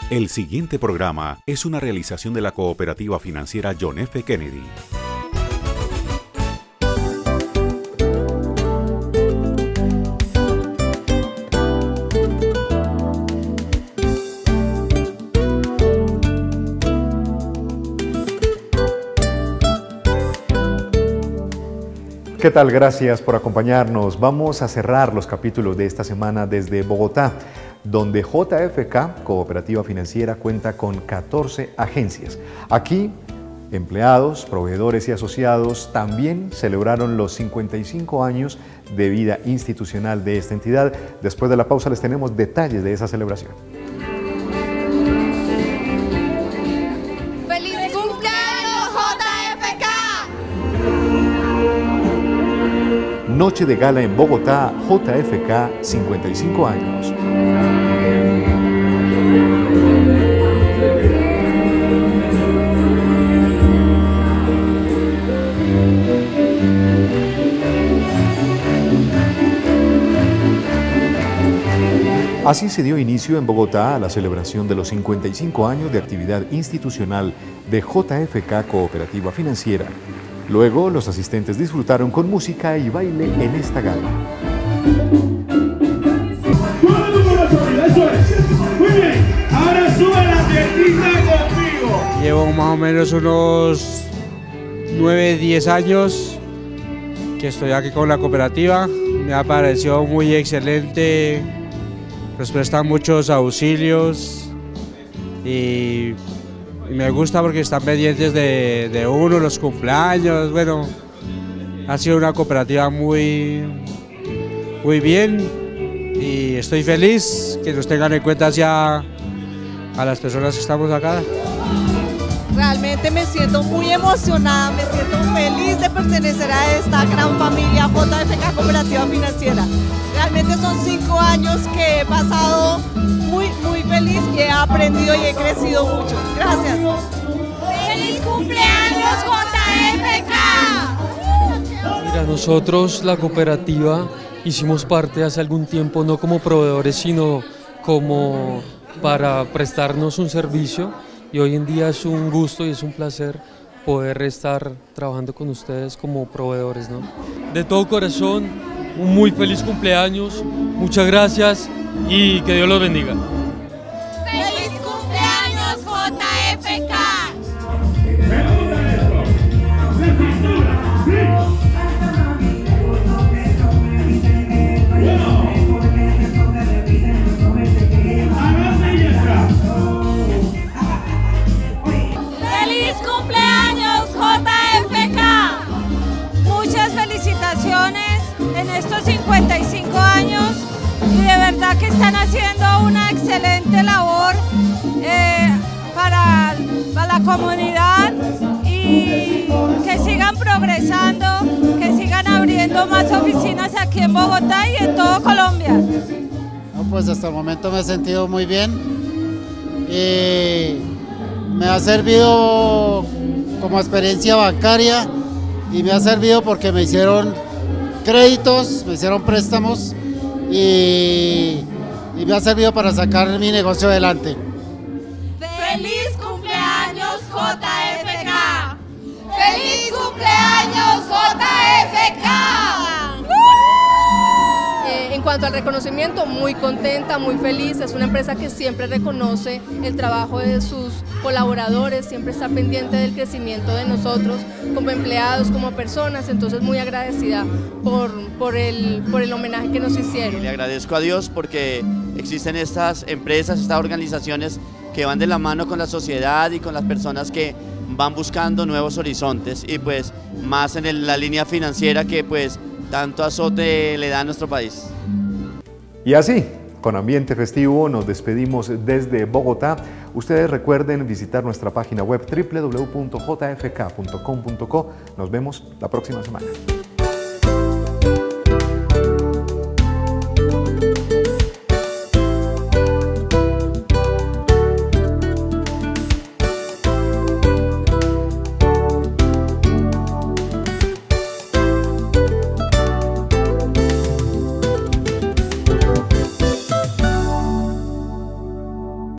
El siguiente programa es una realización de la cooperativa financiera John F. Kennedy. ¿Qué tal? Gracias por acompañarnos. Vamos a cerrar los capítulos de esta semana desde Bogotá, donde JFK, Cooperativa Financiera, cuenta con 14 agencias. Aquí, empleados, proveedores y asociados también celebraron los 55 años de vida institucional de esta entidad. Después de la pausa les tenemos detalles de esa celebración. Noche de gala en Bogotá, JFK, 55 años. Así se dio inicio en Bogotá a la celebración de los 55 años de actividad institucional de JFK Cooperativa Financiera. Luego, los asistentes disfrutaron con música y baile en esta gala. Muy bien, ahora sube la piernita conmigo. Llevo más o menos unos 9-10 años que estoy aquí con la cooperativa. Me ha parecido muy excelente, nos prestan muchos auxilios y me gusta porque están pendientes de uno, los cumpleaños. Bueno, ha sido una cooperativa muy bien y estoy feliz que nos tengan en cuenta ya a las personas que estamos acá. Realmente me siento muy emocionada, me siento feliz de pertenecer a esta gran familia JFK Cooperativa Financiera. Realmente son 5 años que he pasado muy feliz y he aprendido y he crecido mucho. Gracias. ¡Feliz cumpleaños, JFK! Mira, nosotros, la cooperativa, hicimos parte hace algún tiempo, no como proveedores, sino como para prestarnos un servicio, y hoy en día es un gusto y es un placer poder estar trabajando con ustedes como proveedores, ¿no? De todo corazón, un muy feliz cumpleaños, muchas gracias y que Dios los bendiga. ¡Feliz cumpleaños, JFK! ¡Feliz cumpleaños, JFK! Muchas felicitaciones en estos 55 años y de verdad que están haciendo una excelente labor para la comunidad y que sigan progresando, que sigan abriendo más oficinas aquí en Bogotá y en todo Colombia. No, pues hasta el momento me he sentido muy bien y me ha servido como experiencia bancaria y me ha servido porque me hicieron créditos, me hicieron préstamos y me ha servido para sacar mi negocio adelante. ¡Feliz cumpleaños, JFK! ¡Feliz cumpleaños, JFK! En cuanto al reconocimiento, muy contenta, muy feliz. Es una empresa que siempre reconoce el trabajo de sus colaboradores, siempre está pendiente del crecimiento de nosotros como empleados, como personas, entonces muy agradecida por el homenaje que nos hicieron. Le agradezco a Dios porque existen estas empresas, estas organizaciones que van de la mano con la sociedad y con las personas que van buscando nuevos horizontes y pues más en la línea financiera que pues tanto azote le da a nuestro país. Y así, con ambiente festivo, nos despedimos desde Bogotá. Ustedes recuerden visitar nuestra página web www.jfk.com.co. Nos vemos la próxima semana.